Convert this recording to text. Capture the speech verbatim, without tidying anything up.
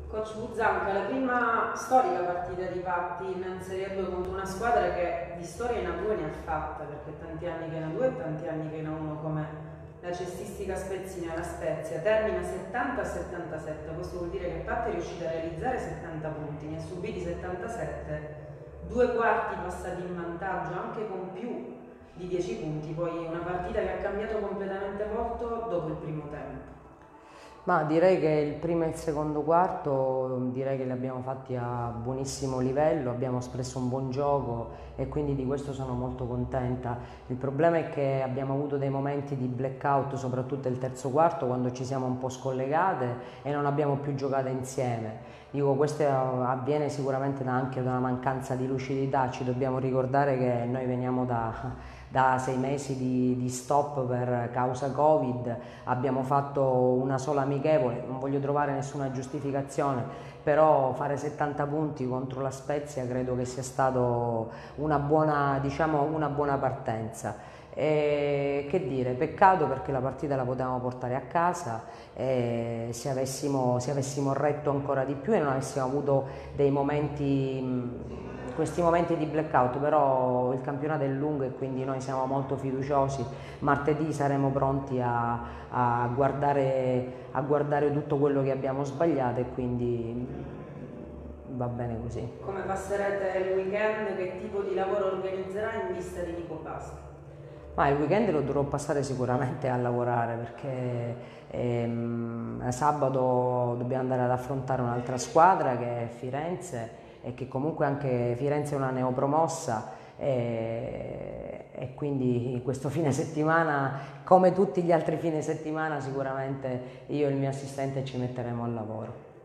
Coach Buzzanca, la prima storica partita di Patti in Serie due contro una squadra che di storia in A due ne ha fatta, perché tanti anni che in A due e tanti anni che in A uno, come la cestistica Spezzina e la Spezia, termina settanta a settantasette. Questo vuol dire che Patti è riuscita a realizzare settanta punti, ne ha subiti settantasette, due quarti passati in vantaggio anche con più di dieci punti, poi una partita che ha cambiato completamente volto dopo il primo tempo. Ma direi che il primo e il secondo quarto direi che li abbiamo fatti a buonissimo livello, abbiamo espresso un buon gioco e quindi di questo sono molto contenta. Il problema è che abbiamo avuto dei momenti di blackout, soprattutto il terzo quarto, quando ci siamo un po' scollegate e non abbiamo più giocato insieme. Dico, questo avviene sicuramente anche da una mancanza di lucidità. Ci dobbiamo ricordare che noi veniamo da da sei mesi di, di stop per causa Covid, abbiamo fatto una sola amichevole, non voglio trovare nessuna giustificazione, però fare settanta punti contro la Spezia credo che sia stato una buona, diciamo, una buona partenza. E che dire, peccato perché la partita la potevamo portare a casa e se avessimo, se avessimo retto ancora di più e non avessimo avuto dei momenti, questi momenti di blackout, però il campionato è lungo e quindi noi siamo molto fiduciosi. Martedì saremo pronti a, a, guardare, a guardare tutto quello che abbiamo sbagliato e quindi va bene così. Come passerete il weekend? Che tipo di lavoro organizzerà in vista di Nico Pasqua? Ma il weekend lo dovrò passare sicuramente a lavorare perché ehm, sabato dobbiamo andare ad affrontare un'altra squadra che è Firenze e che comunque anche Firenze è una neopromossa e, e quindi questo fine settimana, come tutti gli altri fine settimana, sicuramente io e il mio assistente ci metteremo al lavoro.